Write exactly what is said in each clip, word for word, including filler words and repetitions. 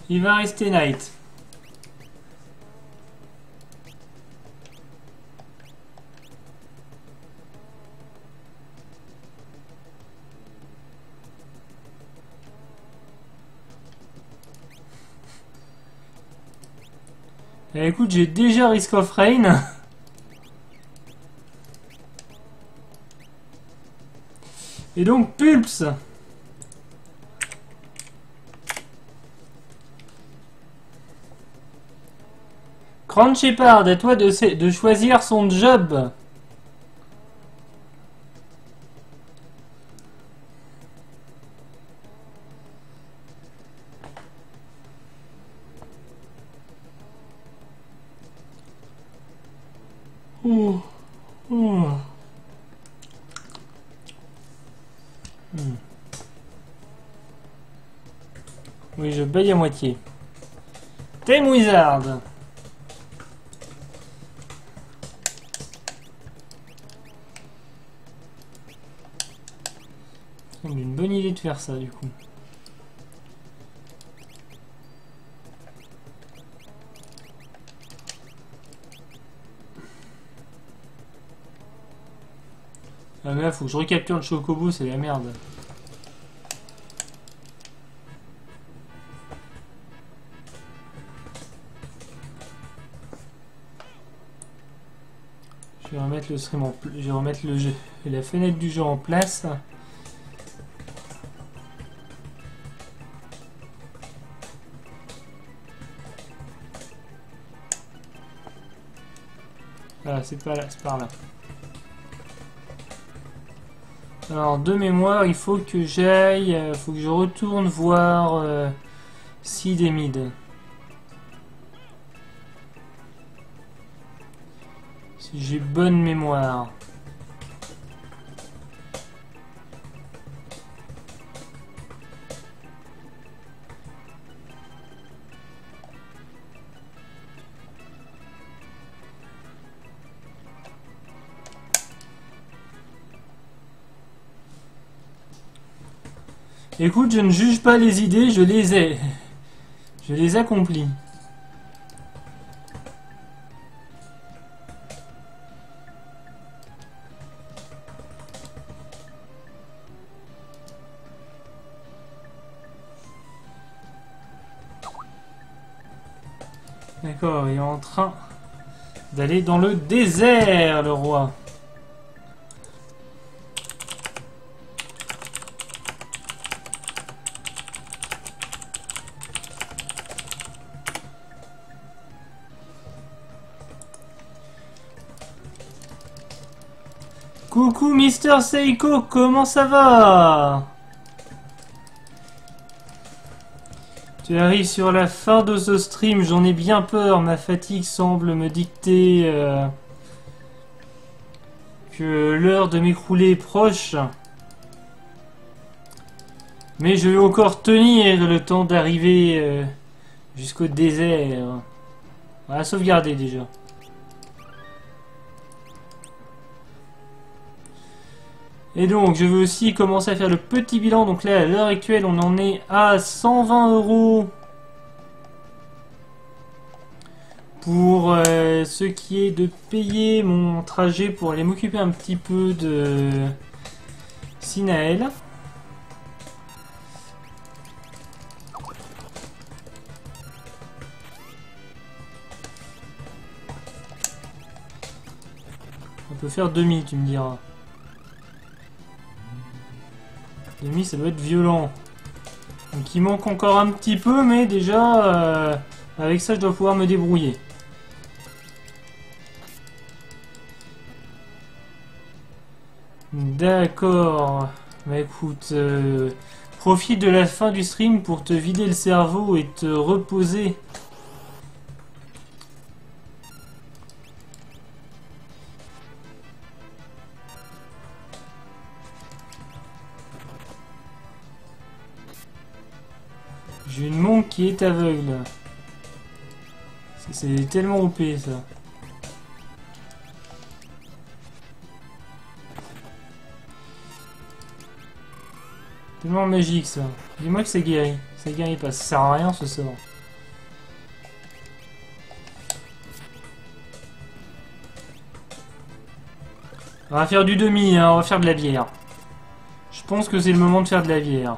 Il va rester Knight. Eh, écoute, j'ai déjà Risk of Rain. Et donc, Pulps. Grand Shepard, à toi de, de choisir son job. Ouh. Ouh. Hmm. Oui, je baille à moitié. Thème Wizard. C'est une bonne idée de faire ça, du coup. Ah mais là, faut que je recapture le Chocobo, c'est la merde. Je vais remettre le stream en je vais remettre le jeu, la fenêtre du jeu en place. Voilà, c'est pas là, c'est par là. Alors, de mémoire, il faut que j'aille, il euh, faut que je retourne voir euh, Seed et Mid. Si j'ai bonne mémoire. Écoute, je ne juge pas les idées, je les ai. Je les accomplis. D'accord, il est en train d'aller dans le désert, le roi. Coucou Mister Seiko, comment ça va? Tu arrives sur la fin de ce stream, j'en ai bien peur, ma fatigue semble me dicter euh, que l'heure de m'écrouler est proche. Mais je vais encore tenir le temps d'arriver euh, jusqu'au désert. On va sauvegarder déjà. Et donc, je veux aussi commencer à faire le petit bilan. Donc là, à l'heure actuelle, on en est à cent vingt euros pour euh, ce qui est de payer mon trajet pour aller m'occuper un petit peu de Sinaël. On peut faire demi, tu me diras. Demi, ça doit être violent. Donc il manque encore un petit peu, mais déjà, euh, avec ça, je dois pouvoir me débrouiller. D'accord. Bah écoute, euh, profite de la fin du stream pour te vider le cerveau et te reposer. J'ai une montre qui est aveugle. C'est tellement O P ça. Tellement magique ça. Dis-moi que c'est guéri. Ça guérit pas. Ça sert à rien ce sort. On va faire du demi, hein, on va faire de la bière. Je pense que c'est le moment de faire de la bière.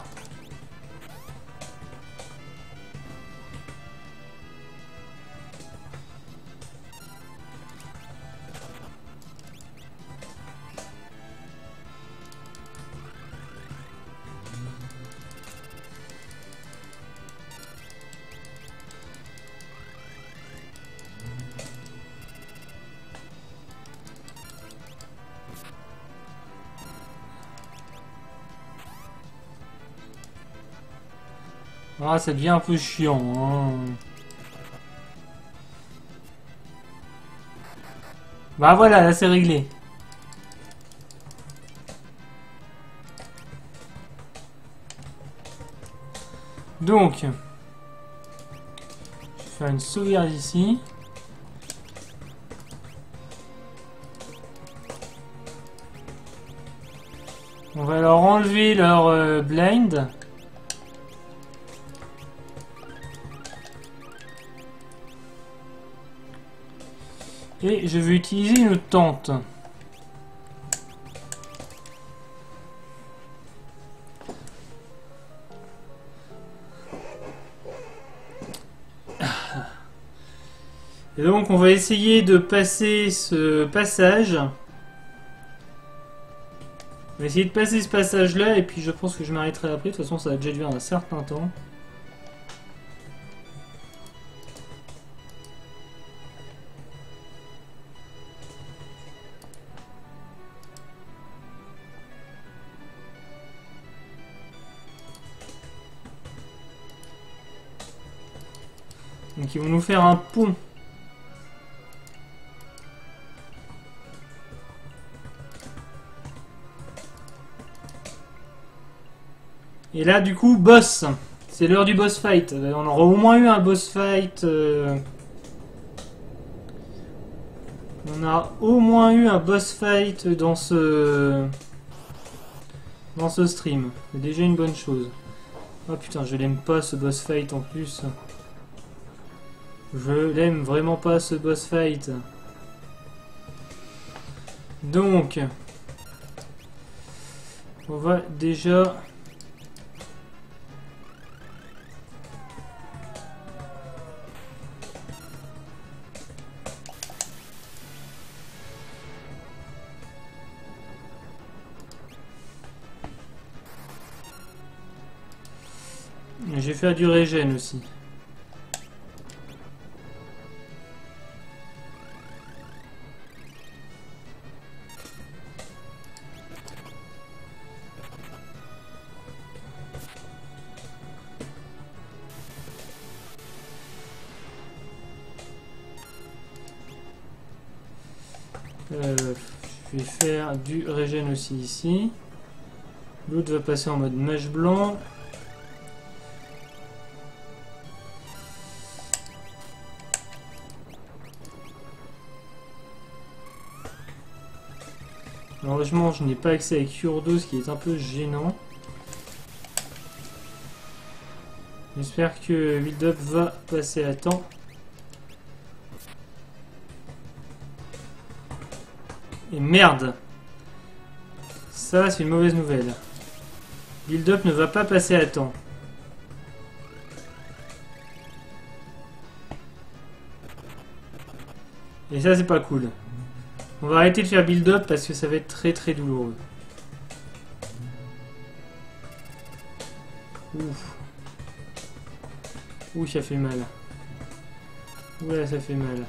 Ah, ça devient un peu chiant, hein. Bah voilà, là c'est réglé. Donc, je vais faire une sauvegarde ici. On va leur enlever leur euh, blind. Et je vais utiliser une tente. Et donc on va essayer de passer ce passage. On va essayer de passer ce passage là et puis je pense que je m'arrêterai après. De toute façon ça va déjà durer un certain temps. Donc ils vont nous faire un pont. Et là du coup boss. C'est l'heure du boss fight. On aura au moins eu un boss fight. Euh... On a au moins eu un boss fight dans ce... Dans ce stream. C'est déjà une bonne chose. Oh putain, je l'aime pas ce boss fight en plus. Je l'aime vraiment pas ce boss fight. Donc, on va déjà... Je vais faire du régène aussi. Euh, je vais faire du régène aussi ici. L'autre va passer en mode mage blanc. Malheureusement, je n'ai pas accès à cure d'eau, ce qui est un peu gênant. J'espère que Build Up va passer à temps. Et merde! Ça, c'est une mauvaise nouvelle. Build Up ne va pas passer à temps. Et ça, c'est pas cool. On va arrêter de faire build up parce que ça va être très très douloureux. Ouf. Ouh, ça fait mal. Ouais, ça fait mal.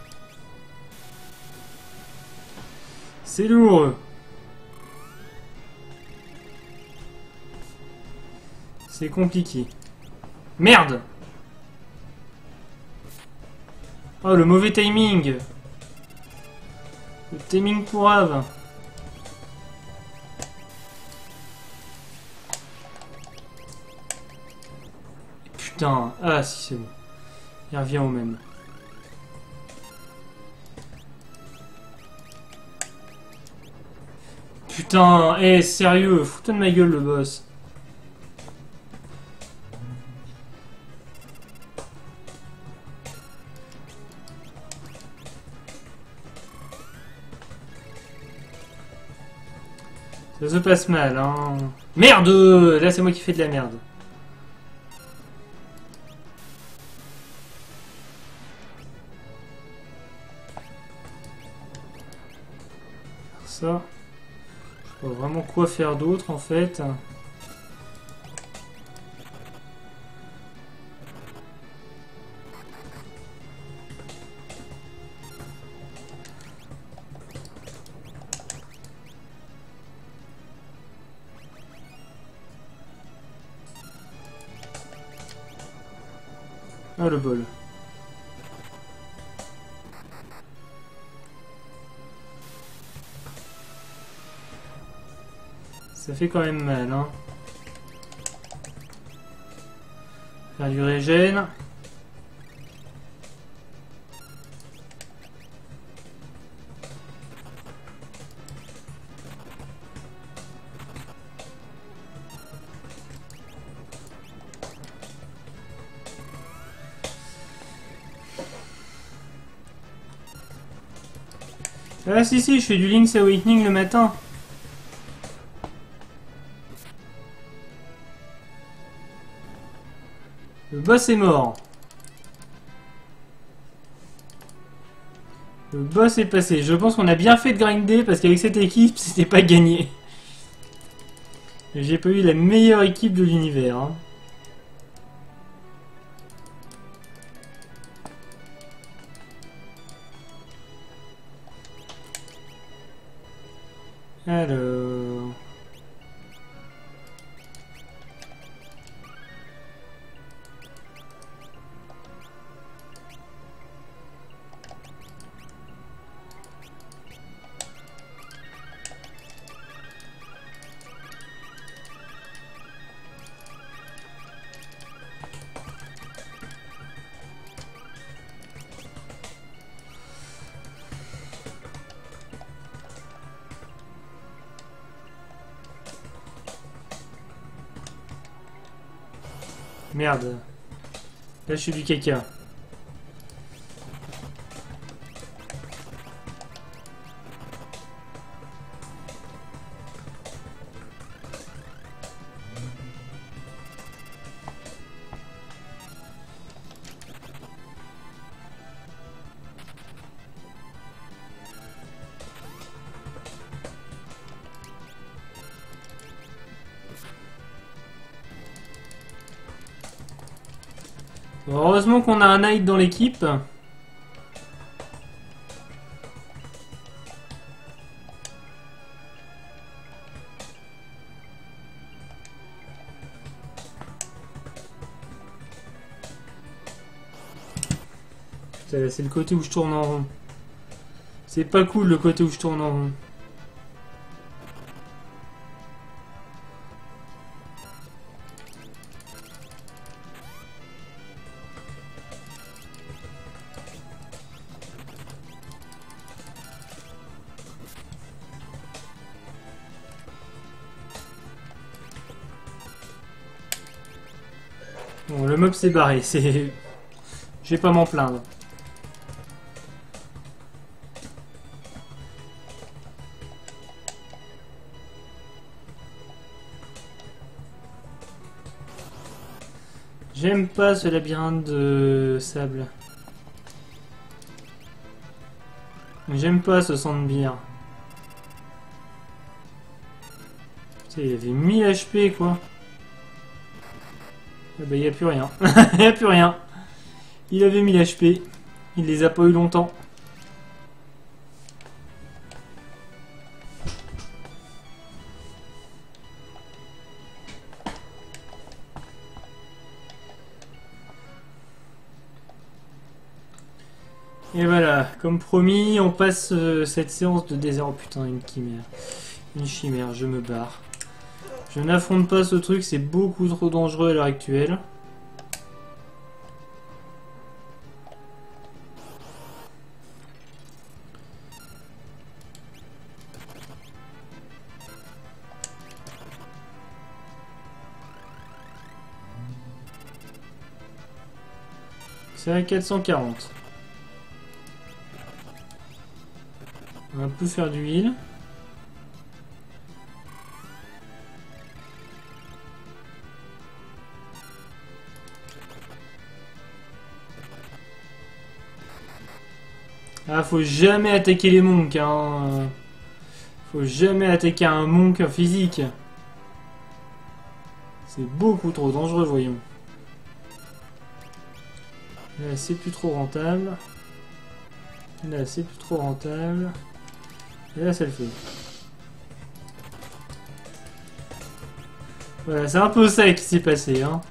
C'est lourd. C'est compliqué. Merde! Oh, le mauvais timing! Le timing pourrave. Putain. Ah si c'est bon. Il revient au même. Putain. Eh hey, sérieux. Fous-toi de ma gueule le boss. Ça se passe mal, hein. Merde! Là, c'est moi qui fais de la merde. Ça. Je sais pas vraiment quoi faire d'autre, en fait. Ah, le bol. Ça fait quand même mal, hein. Faire du régène. Ah si si, je fais du Link's Awakening le matin. Le boss est mort. Le boss est passé. Je pense qu'on a bien fait de grinder parce qu'avec cette équipe, c'était pas gagné. J'ai pas eu la meilleure équipe de l'univers. Hein. Alors... Merde. Là, je suis du caca. Heureusement qu'on a un Knight dans l'équipe. C'est le côté où je tourne en rond. C'est pas cool le côté où je tourne en rond. Bon, le mob s'est barré, c'est... Je vais pas m'en plaindre. J'aime pas ce labyrinthe de sable. J'aime pas ce sang de bière. Putain, il avait mille H P quoi. Ah bah, il n'y a plus rien. Il n'y a plus rien. Il avait mille H P. Il les a pas eu longtemps. Et voilà, comme promis, on passe euh, cette séance de désert. Oh putain, une chimère. Une chimère, je me barre. Je n'affronte pas ce truc, c'est beaucoup trop dangereux à l'heure actuelle. C'est à quatre cent quarante. On va un peu faire du heal. Ah, faut jamais attaquer les monks, hein. Faut jamais attaquer un monk physique. C'est beaucoup trop dangereux, voyons. Là, c'est plus trop rentable. Là, c'est plus trop rentable. Et là, ça le fait. Voilà, c'est un peu ça qui s'est passé, hein.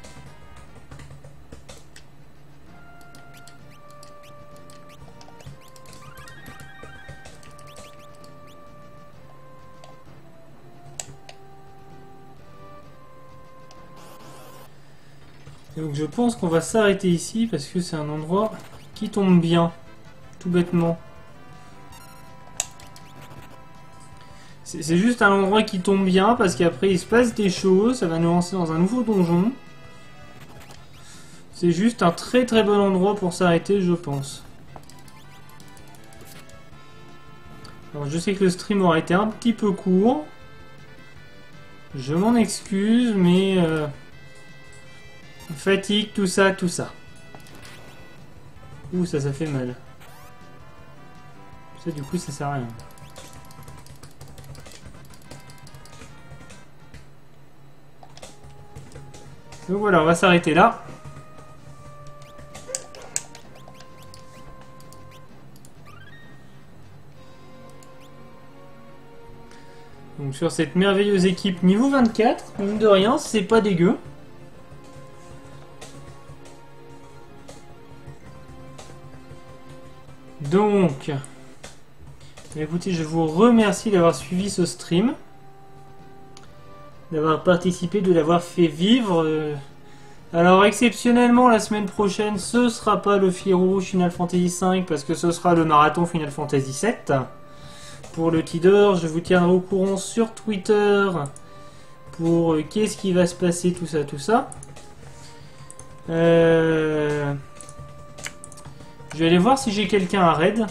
Et donc je pense qu'on va s'arrêter ici parce que c'est un endroit qui tombe bien, tout bêtement. C'est juste un endroit qui tombe bien parce qu'après il se passe des choses, ça va nous lancer dans un nouveau donjon. C'est juste un très très bon endroit pour s'arrêter, je pense. Alors je sais que le stream aura été un petit peu court. Je m'en excuse, mais... Euh, fatigue, tout ça, tout ça. Ouh, ça, ça fait mal. Ça, du coup, ça sert à rien. Donc voilà, on va s'arrêter là. Donc sur cette merveilleuse équipe niveau vingt-quatre, mine de rien, c'est pas dégueu. Donc, écoutez, je vous remercie d'avoir suivi ce stream, d'avoir participé, de l'avoir fait vivre. Alors exceptionnellement, la semaine prochaine, ce sera pas le fil rouge Final Fantasy cinq, parce que ce sera le marathon Final Fantasy sept. Pour le Tidor, je vous tiendrai au courant sur Twitter pour euh, qu'est-ce qui va se passer, tout ça, tout ça. Euh... Je vais aller voir si j'ai quelqu'un à raid.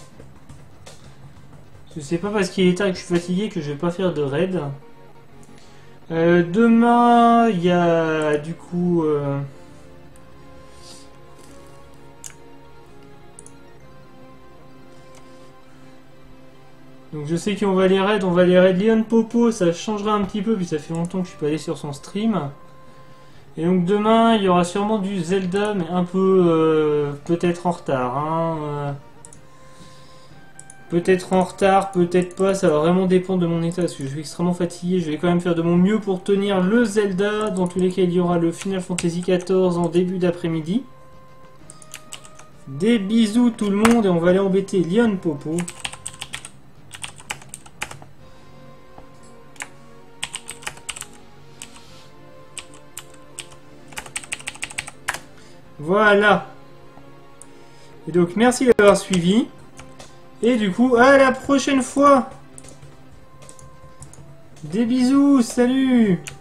Je sais pas parce qu'il est tard et que je suis fatigué que je vais pas faire de raid. Euh, demain, il y a du coup... Euh... Donc je sais qu'on va les raid, on va les raid Leon Popo, ça changera un petit peu, puis ça fait longtemps que je suis pas allé sur son stream. Et donc demain, il y aura sûrement du Zelda, mais un peu... Euh, peut-être en retard. Hein, euh, peut-être en retard, peut-être pas, ça va vraiment dépendre de mon état, parce que je suis extrêmement fatigué. Je vais quand même faire de mon mieux pour tenir le Zelda. Dans tous les cas, il y aura le Final Fantasy quatorze en début d'après-midi. Des bisous tout le monde, et on va aller embêter Leon Popo. Voilà. Et donc merci d'avoir suivi. Et du coup, à la prochaine fois. Des bisous, salut.